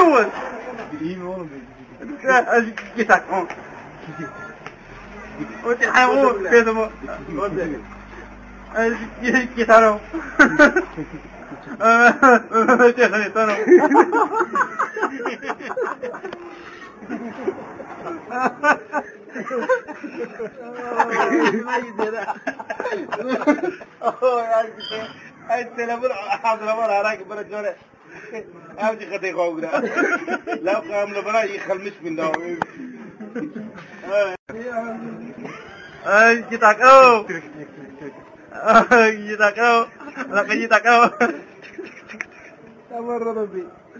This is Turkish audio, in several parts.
İyi mi oğlum? Git akım. O ti hayvan benim. Git anam. Git anam. هاي التليفون حاضر مرة راكب مرة جورة أوجي خدي قوقنا لو قام لبرا يخلمش من ده Gitakau. Gitakau. Laki gitakau. Sabar Rabbi.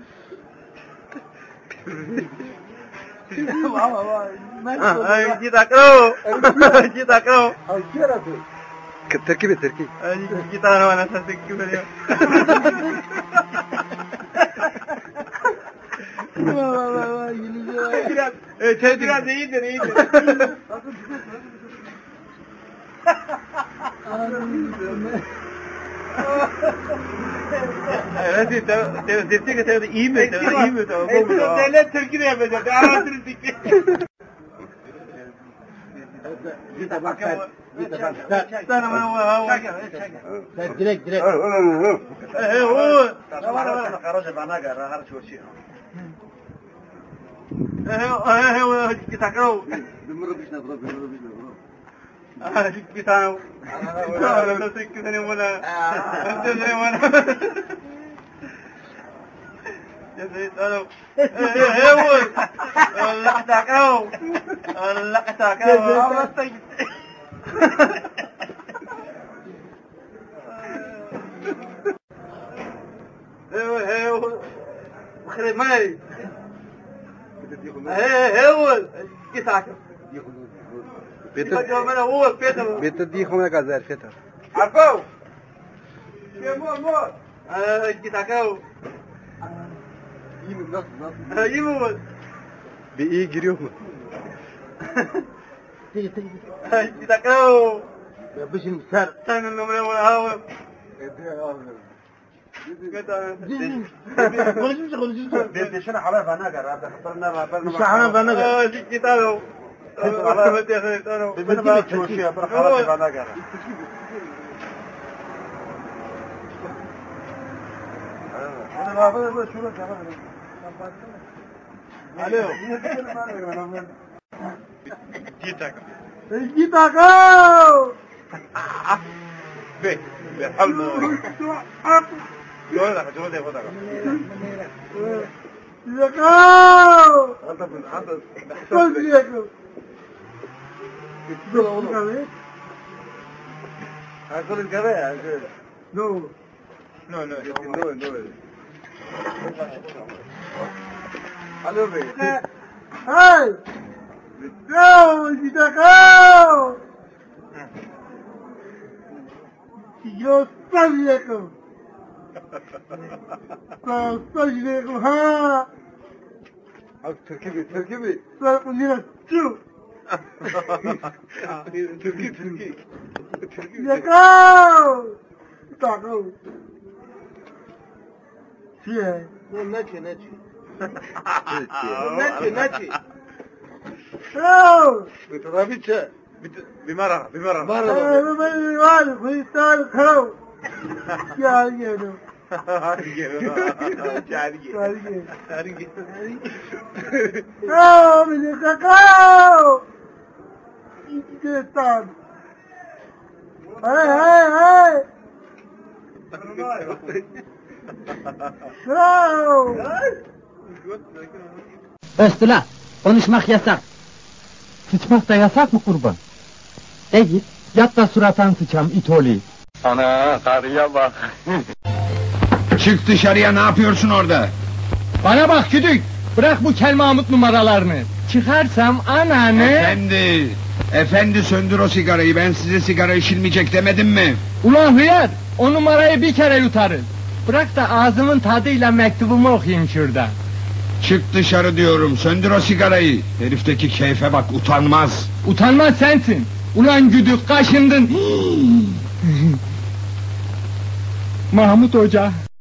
Gitakau. Gitakau. تركيب التركيب. Gitakau mana terkib dia. Biraz iyidir. Evet, devlet ki devlet iyi mi? İyi mi? Devlet Türkiye yapacak. Arasını dikti. Direkt. خرج بناقة راح شوشي. Gitakau. بمر بيشنا برو. Gitakau. Ana tekini mana? Tekini mana? Jadi tahu. Allah takau. Allah takau. Allah tak. خرب ماي هو كيساك بتديهم لك زي الفتر عرفوا يا مول كيساكو يمول بإيه جريهم كيساكو بش المسار كان النمر والهواء konuşmuş. بيشنا حلا فناقر هذا خطرنا مش حرام فناقر. كيساكو بيبقى شوشي برخالات فناقر Gitakau. Be, alhamdulillah. Yo la yo le voy a dar. Gitakau. Anda. Kol Gitakau. Hacer el cabello. No. No. Aló, be. Hey. Go, Gitakau. Yo Gitakau. Gitakau ha. Abi Türkiye. Sen bunu çu. Türkiye. Gitakau. Gitakau. Şey. Ne? Oh. بترابيتش بمرة Vale, fui estar creo. Ya no. Oh, me cacao. ¿Qué están? Hey. No. Östüla, konuşmak yasak. Sıçmak da yasak mı kurban? Git, yat da suratan sıçam, it oli. Ana, karıya bak. Çık dışarıya, ne yapıyorsun orada? Bana bak güdük, bırak bu Kel Mahmut numaralarını. Çıkarsam ananı... Efendi söndür o sigarayı, ben size sigara içilmeyecek demedim mi? Ulan hıyar, o numarayı bir kere yutarız. Bırak da ağzımın tadıyla mektubumu okuyayım şurada. Çık dışarı diyorum, söndür o sigarayı. Herifteki keyfe bak, utanmaz. Utanmaz sensin. Ulan güdük, kaşındın. Mahmut Hoca.